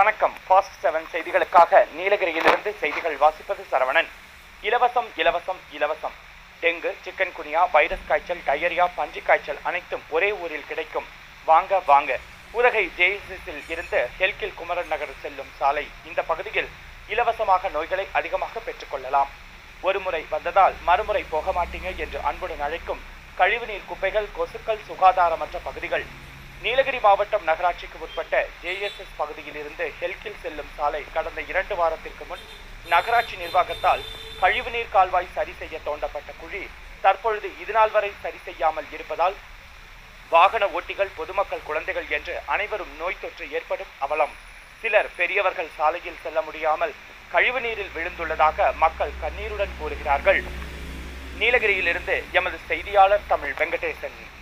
வணக்கம். ஃபாஸ்ட் 7 செய்திகளுக்காக நீலகிரியிலிருந்து செய்திகள் வாசிப்பது சரவணன். இலவசம் இலவசம் இலவசம். டெங்கு, சிக்கன் குனியா, வைரஸ் காய்ச்சல், டயரியா, பன்றி காய்ச்சல் அனைத்தும் ஒரே ஊரில் கிடைக்கும். வாங்க வாங்க. உதகை ஜேஎஸ்எஸ்ஸில் இருந்து ஹெல்கில் குமரன் நகர் செல்லும் சாலை. இந்த பகுதியில் இலவசமாக நோய்களை அதிகமாக பெற்றுக்கொள்ளலாம். ஒரு முறை வந்ததால் மறுமுறை போக மாட்டீங்க என்று அன்புடன் அழைக்கும் கழிவுநீர் குப்பைகள், கொசுக்கள், சுகாதாரமற்ற பகுதிகள். நீலகிரி மாவட்டம் நகராட்சிக்கு உட்பட்ட ஜேஎஸ்எஸ் பகுதியில் இருந்து ஹெல்கில் செல்லும் சாலை கடந்த 2 வாரத்திற்கு முன் நகராட்சி நிர்வாகத்தால் கழிவுநீர் கால்வாய் சரி செய்ய தோண்டப்பட்ட குழி தற்பொழுது இதுநாள் வரை சரி செய்யாமல் இருப்பதால் வாகன ஓட்டிகள், பொதுமக்கள், குழந்தைகள் என்று அனைவரும் நோய் தொற்று ஏற்படும் அவலம். சிலர் பெரியவர்கள் சாலையில் செல்ல முடியாமல் கழிவுநீரில் விழுந்துள்ளதாக மக்கள் கண்ணீருடன் கூறுகிறார்கள். நீலகிரியிலிருந்து எமது செய்தியாளர் தமிழ் வெங்கடேசன்.